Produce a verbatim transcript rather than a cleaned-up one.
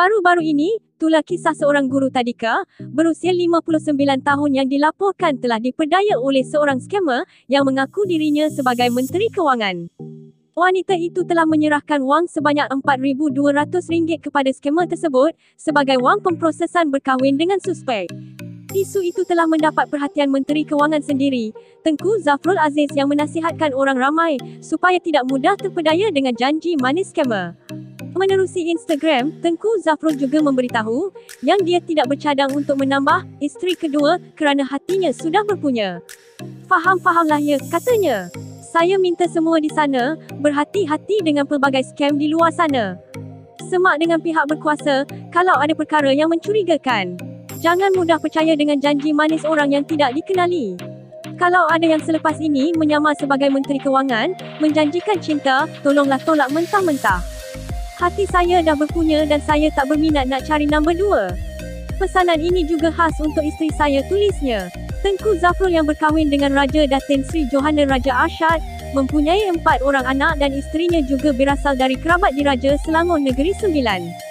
Baru-baru ini, tular kisah seorang guru tadika berusia lima puluh sembilan tahun yang dilaporkan telah diperdaya oleh seorang skamer yang mengaku dirinya sebagai Menteri Kewangan. Wanita itu telah menyerahkan wang sebanyak empat ribu dua ratus ringgit kepada skamer tersebut sebagai wang pemprosesan berkahwin dengan suspek. Isu itu telah mendapat perhatian Menteri Kewangan sendiri, Tengku Zafrul Aziz, yang menasihatkan orang ramai supaya tidak mudah terpedaya dengan janji manis skamer. Menerusi Instagram, Tengku Zafrul juga memberitahu yang dia tidak bercadang untuk menambah isteri kedua kerana hatinya sudah berpunya. Faham-fahamlah ya, katanya. Saya minta semua di sana berhati-hati dengan pelbagai skam di luar sana. Semak dengan pihak berkuasa kalau ada perkara yang mencurigakan. Jangan mudah percaya dengan janji manis orang yang tidak dikenali. Kalau ada yang selepas ini menyamar sebagai Menteri Kewangan, menjanjikan cinta, tolonglah tolak mentah-mentah. Hati saya dah berpunya dan saya tak berminat nak cari nombor dua. Pesanan ini juga khas untuk isteri saya, tulisnya. Tengku Zafrul yang berkahwin dengan Raja Datin Sri Johana Raja Arsyad, mempunyai empat orang anak dan isterinya juga berasal dari kerabat diraja Selangor Negeri Sembilan.